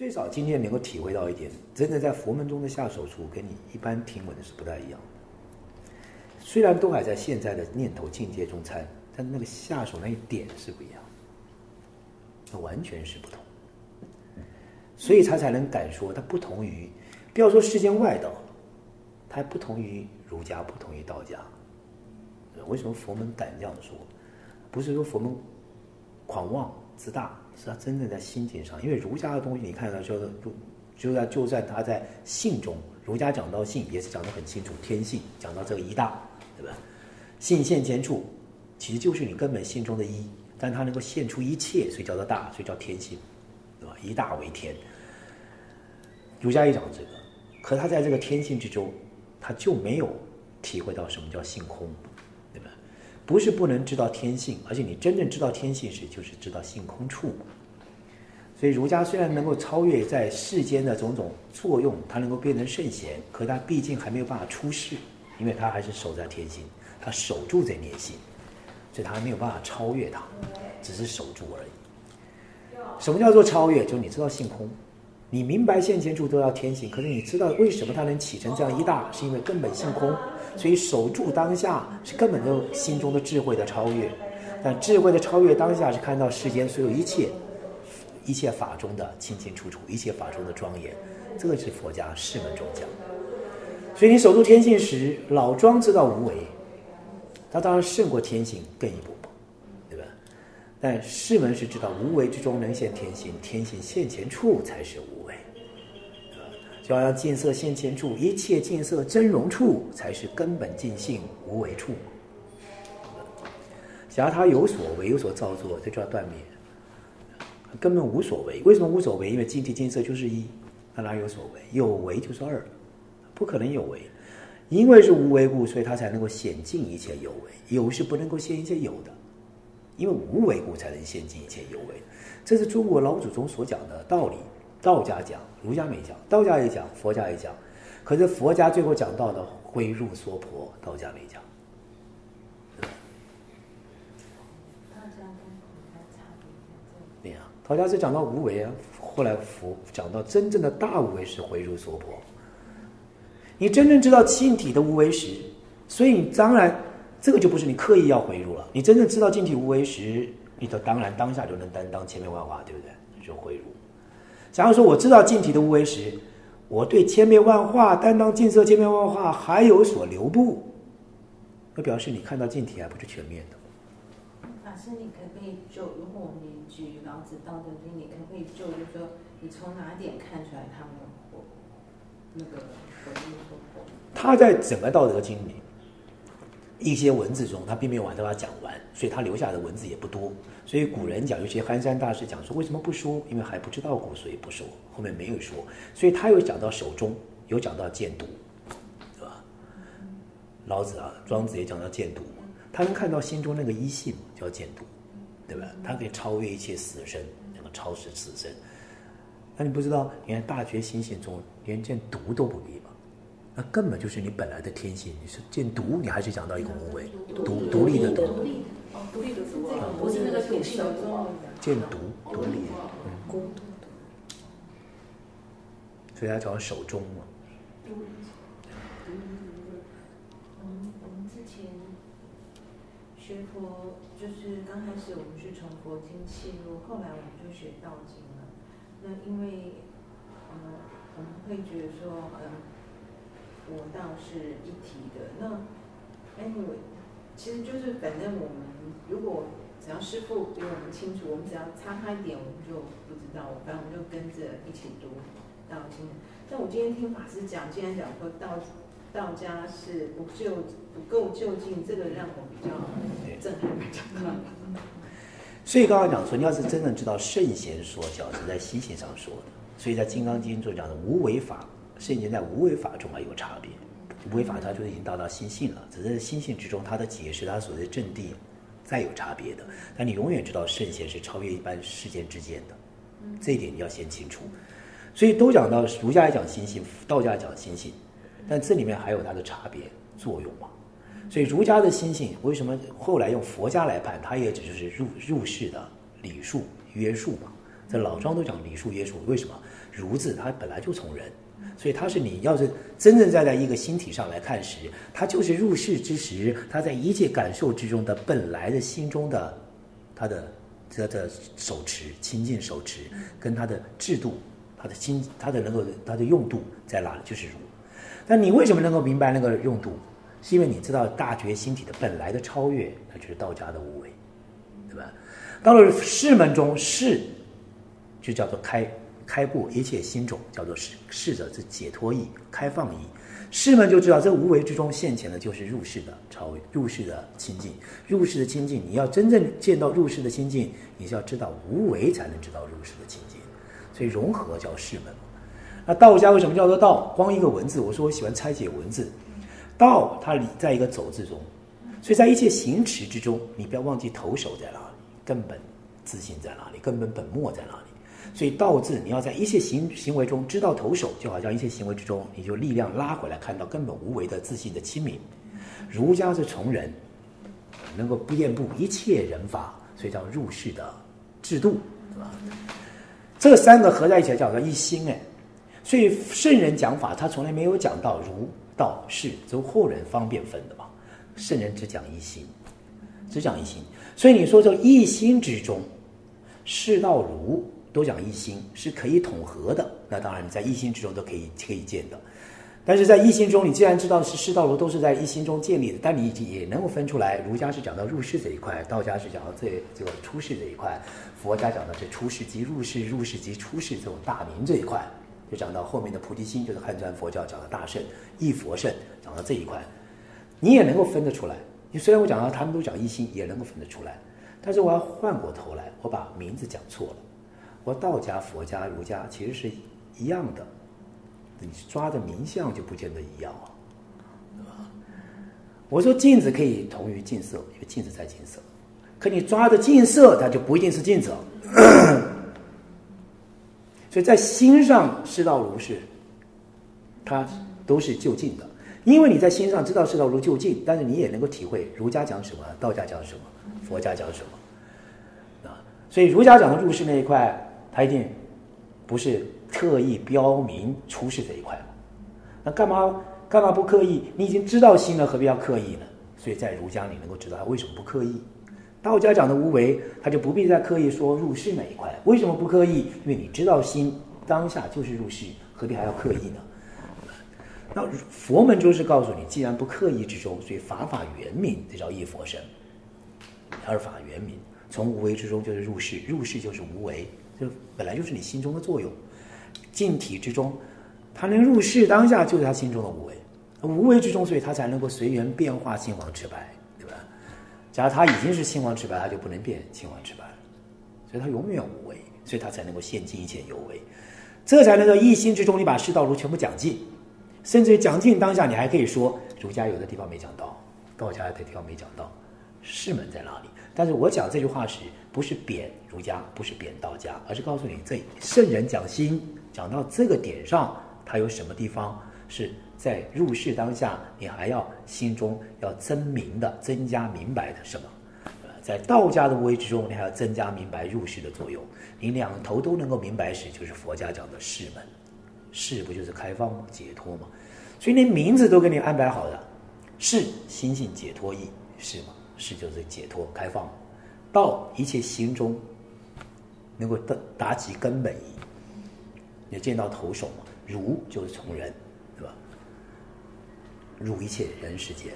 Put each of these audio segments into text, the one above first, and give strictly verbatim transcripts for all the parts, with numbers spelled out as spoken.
最少今天能够体会到一点，真的在佛门中的下手处跟你一般听闻的是不太一样的。虽然都还在现在的念头境界中参，但那个下手那一点是不一样，那完全是不同。所以他才能敢说，它不同于，不要说世间外道，它还不同于儒家，不同于道家。为什么佛门敢这样说？不是说佛门狂妄自大，是他真正在心境上。因为儒家的东西，你看他说的，就在就算他在性中，儒家讲到性也是讲得很清楚，天性讲到这个一大，对吧？性现前处，其实就是你根本性中的一，但它能够现出一切，所以叫做大，所以叫天性，对吧？一大为天。儒家也讲这个，可他在这个天性之中，他就没有体会到什么叫性空，对吧？不是不能知道天性，而且你真正知道天性时，就是知道性空处。所以儒家虽然能够超越在世间的种种作用，它能够变成圣贤，可它毕竟还没有办法出世，因为它还是守在天性，它守住这念性，所以它还没有办法超越它，只是守住而已。什么叫做超越？就是你知道性空，你明白现前处都要天性，可是你知道为什么它能起成这样一大，是因为根本性空，所以守住当下是根本就心中的智慧的超越。但智慧的超越当下是看到世间所有一切一切法中的清清楚楚，一切法中的庄严，这个是佛家释门中讲。所以你守住天性时，老庄知道无为，他当然胜过天性更一步，对吧？但释门是知道无为之中能现天性，天性现前处才是无为，对吧？就好像净色现前处，一切净色真容处才是根本净性无为处。假如他有所为，有所造作，这就要断灭。根本无所为，为什么无所为？因为净体净色就是一，那哪有所为？有为就是二，不可能有为。因为是无为故，所以他才能够显尽一切有为。有是不能够现一切有的，因为无为故才能现尽一切有为。这是中国老祖宗所讲的道理。道家讲，儒家没讲，道家也讲，佛家也讲。可是佛家最后讲到的挥入娑婆，道家没讲。对呀，道家是讲到无为啊，后来佛讲到真正的大无为是回入娑婆。你真正知道净体的无为时，所以你当然这个就不是你刻意要回入了。你真正知道净体无为时，你的当然当下就能担当千变万化，对不对？就回入。假如说我知道净体的无为时，我对千变万化担当净色千变万化还有所留步，那表示你看到净体还不是全面的。 法师，你可不可以就，如果我们举老子《道德经》，你可不可以就，就是说，你从哪点看出来他们那个回入娑婆？ 他在整个《道德经》里一些文字中，他并没有把它讲完，所以他留下的文字也不多。所以古人讲，有些寒山大师讲说，为什么不说？因为还不知道过，所以不说。后面没有说，所以他有讲到守中，有讲到见毒，对吧？老子啊，庄子也讲到见毒。他能看到心中那个一性叫见毒，对吧？他可以超越一切死生，能够超越死生。那你不知道，你看大觉心性中连见毒都不必嘛？那根本就是你本来的天性。你是见毒，你还是讲到一个无为，独独立的毒， 哦，独立的毒啊，不是那个毒性的毒啊。 见毒，独立的，嗯，所以他叫守中嘛。 学佛就是刚开始我们是从佛经切入，后来我们就学道经了。那因为呃我们会觉得说，呃佛道是一体的。那 anyway 其实就是反正我们如果只要师父比我们清楚，我们只要差开一点，我们就不知道，反正我们就跟着一起读道经。但我今天听法师讲，今天讲说道道家是不就不够就近，这个让我比较震撼，比较大。 所以刚刚讲说，你要是真正知道圣贤说教是在心性上说的，所以在《金刚经》中讲的无为法，圣贤在无为法中还有差别。无为法它就已经到达心性了，只是在心性之中，它的解释，它所谓的正谛，再有差别的。但你永远知道圣贤是超越一般世间之见的，这一点你要先清楚。所以都讲到儒家也讲心性，道家也讲心性。但这里面还有它的差别作用嘛？所以儒家的心性为什么后来用佛家来判？它也只是入入世的礼数约束嘛。 这老庄都讲礼数约束，为什么？儒字它本来就从人，所以它是你要是真正站在一个心体上来看时，它就是入世之时，它在一切感受之中的本来的心中的它的它的手持亲近手持，跟它的制度，它的心它的能够它的用度在哪里，就是儒。但你为什么能够明白那个用度？是因为你知道大觉心体的本来的超越，那就是道家的无为，对吧？到了士门中，士就叫做开开过一切心种，叫做士，士者是解脱意、开放意。士门就知道这无为之中现前的就是入世的超越，入世的清净，入世的清净。你要真正见到入世的清净，你是要知道无为，才能知道入世的清净。所以融合叫士门。那道家为什么叫做道？光一个文字，我说我喜欢拆解文字。道它在一个走字中，所以在一切行持之中，你不要忘记头首在哪里，根本自信在哪里，根本本末在哪里。所以道字你要在一切行行为中知道头首，就好像一切行为之中，你就力量拉回来，看到根本无为的自信的清明。儒家是从人，能够遍布一切人法，所以叫入世的制度，对吧？这三个合在一起叫做一心哎。所以圣人讲法，他从来没有讲到儒道士，只有后人方便分的嘛。圣人只讲一心，只讲一心。所以你说这一心之中，士道儒都讲一心，是可以统合的。那当然，你在一心之中都可以可以见的。但是在一心中，你既然知道是士道儒都是在一心中建立的，但你也能够分出来，儒家是讲到入世这一块，道家是讲到这这个出世这一块，佛家讲到是出世即入世，入世即出世这种大明这一块。就讲到后面的菩提心，就是汉传佛教讲的大圣、一佛圣，讲到这一块，你也能够分得出来。你虽然我讲到他们都讲一心，也能够分得出来，但是我要换过头来，我把名字讲错了。我道家、佛家、儒家其实是一样的，你抓的名相就不见得一样啊，对吧？我说镜子可以同于镜色，因为镜子在镜色，可你抓的镜色，它就不一定是镜子。所以在心上，士道儒是，它都是就近的。因为你在心上知道士道儒就近，但是你也能够体会儒家讲什么，道家讲什么，佛家讲什么啊。所以儒家讲的入世那一块，它一定不是特意标明出世这一块嘛。那干嘛干嘛不刻意？你已经知道心了，何必要刻意呢？所以在儒家你能够知道他为什么不刻意。道家讲的无为，他就不必再刻意说入世那一块。为什么不刻意？因为你知道心当下就是入世，何必还要刻意呢？那佛门就是告诉你，既然不刻意之中，所以法法圆明，这叫一佛身。二法圆明，从无为之中就是入世，入世就是无为，这本来就是你心中的作用。净体之中，他能入世当下就是他心中的无为，无为之中，所以他才能够随缘变化青黄赤白。假如他已经是青黄赤白，他就不能变青黄赤白了，所以他永远无为，所以他才能够现尽一切有为，这才能够一心之中，你把士道儒全部讲尽，甚至于讲尽当下，你还可以说儒家有的地方没讲到，道家有的地方没讲到，士门在哪里？但是我讲这句话时，不是贬儒家，不是贬道家，而是告诉你，这圣人讲心，讲到这个点上，他有什么地方是在入世当下，你还要心中要增明的、增加明白的什么？在道家的无为之中，你还要增加明白入世的作用。你两头都能够明白时，就是佛家讲的士门。士不就是开放吗？解脱吗？所以连名字都给你安排好的。士心性解脱意，士嘛，士就是解脱开放。道一切心中能够达达其根本意，也见到头首嘛。儒就是从人，对吧？入一切人世间，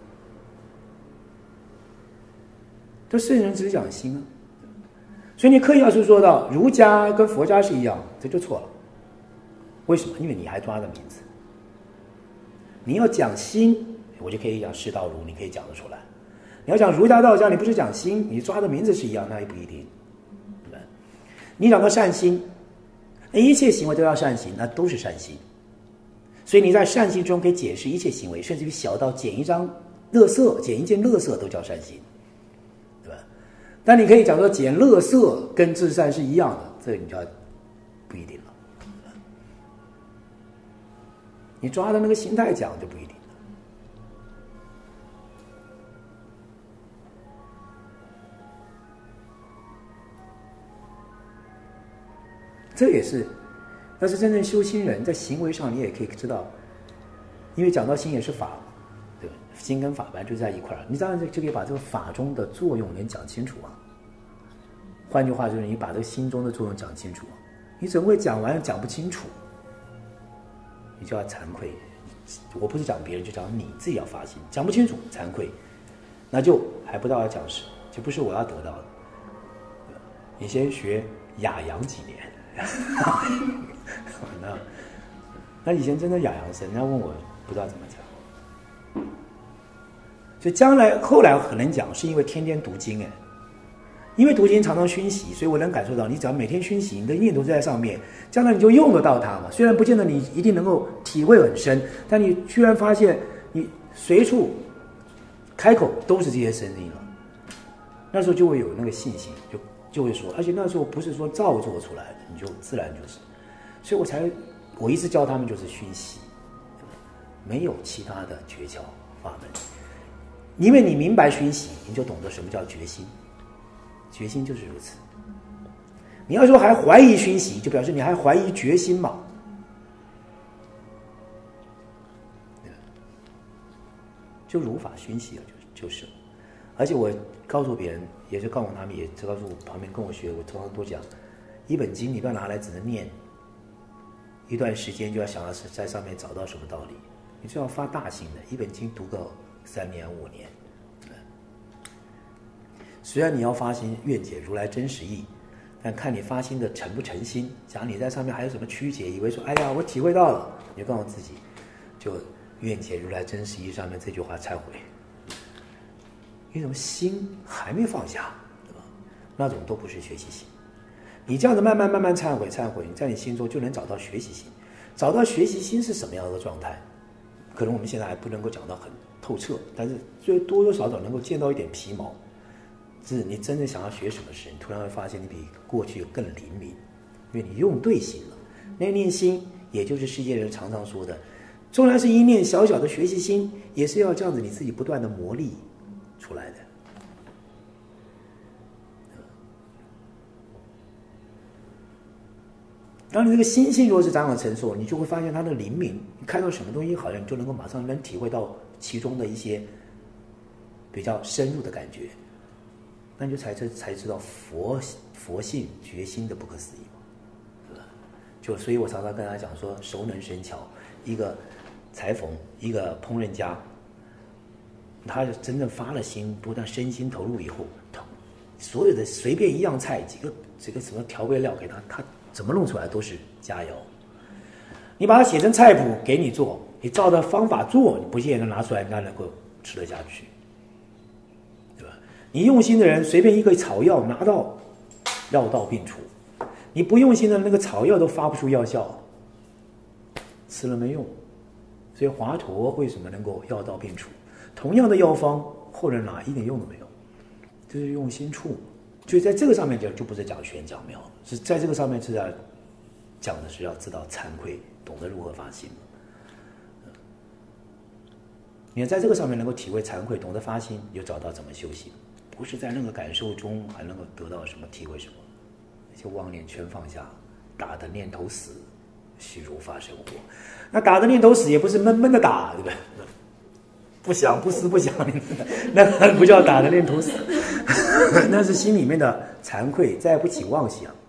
这圣人只讲心啊。所以你刻意要是说到儒家跟佛家是一样，这就错了。为什么？因为你还抓着名字。你要讲心，我就可以讲士道儒，你可以讲得出来。你要讲儒家道家，你不是讲心，你抓的名字是一样，那也不一定。对吧？你讲到善心，一切行为都要善行，那都是善心。所以你在善行中可以解释一切行为，甚至于小到捡一张垃圾、捡一件垃圾都叫善行，对吧？但你可以讲说捡垃圾跟至善是一样的，这个你就要不一定了。你抓的那个心态讲就不一定了。 这也是，但是真正修心人在行为上，你也可以知道，因为讲到心也是法，对吧？心跟法本来就在一块儿，你当然就可以把这个法中的作用能讲清楚啊。换句话就是，你把这个心中的作用讲清楚，你怎么会讲完讲不清楚？你就要惭愧。我不是讲别人，就讲你自己要发心，讲不清楚，惭愧，那就还不到要讲实，就不是我要得到的。你先学雅扬几年，那那以前真的雅扬生，人家问我不知道怎么讲，所以将来后来很能讲，是因为天天读经哎。因为读经常常熏习，所以我能感受到，你只要每天熏习，你的念头就在上面，将来你就用得到它嘛。虽然不见得你一定能够体会很深，但你居然发现你随处开口都是这些声音了，那时候就会有那个信心，就就会说，而且那时候不是说造作出来的，你就自然就是。所以我才我一直教他们就是熏习，没有其他的诀窍法门，因为你明白熏习，你就懂得什么叫决心。决心就是如此。你要说还怀疑熏习，就表示你还怀疑决心嘛。就如法熏习了，就就是。而且我告诉别人，也是告诉他们，也告诉旁边跟我学，我通常都讲，一本经你不要拿来只能念，一段时间就要想要在上面找到什么道理，你就要发大心的，一本经读个三年五年。虽然你要发心愿解如来真实义，但看你发心的诚不诚心。假如你在上面还有什么曲解，以为说哎呀我体会到了，你就告诉自己，就愿解如来真实义上面这句话忏悔。因为什么心还没放下，对吧？那种都不是学习心。你这样子慢慢慢慢忏悔忏悔，你在你心中就能找到学习心。找到学习心是什么样的状态？可能我们现在还不能够讲到很透彻，但是最多多少少能够见到一点皮毛。是你真正想要学什么事，你突然会发现你比过去更灵敏，因为你用对心了。那个念心，也就是世界人常常说的，纵然是一念小小的学习心，也是要这样子你自己不断的磨砺出来的。当你这个心性若是长长成熟，你就会发现它的灵敏，你看到什么东西，好像你就能够马上能体会到其中的一些比较深入的感觉。那你就才才知道佛佛性觉心的不可思议嘛，是吧？就所以我常常跟他讲说，熟能生巧，一个裁缝，一个烹饪家，他真正发了心，不但身心投入以后，所有的随便一样菜，几个这个什么调味料给他，他怎么弄出来都是佳肴。你把它写成菜谱给你做，你照着方法做，你不见得拿出来人家能够吃得下去。你用心的人，随便一个草药拿到，药到病除；你不用心的那个草药都发不出药效，吃了没用。所以华佗为什么能够药到病除？同样的药方，后人拿一点用都没有，这是用心处。所以在这个上面讲，就不是讲玄讲妙，是在这个上面是要讲的是要知道惭愧，懂得如何发心。你在这个上面能够体会惭愧，懂得发心，你就找到怎么修行。不是在那个感受中还能够得到什么体会什么，那些妄念全放下，打的念头死，须如法生活。那打的念头死也不是闷闷的打，对不对？不想不思不想，那不叫打的念头死，那是心里面的惭愧，再不起妄想。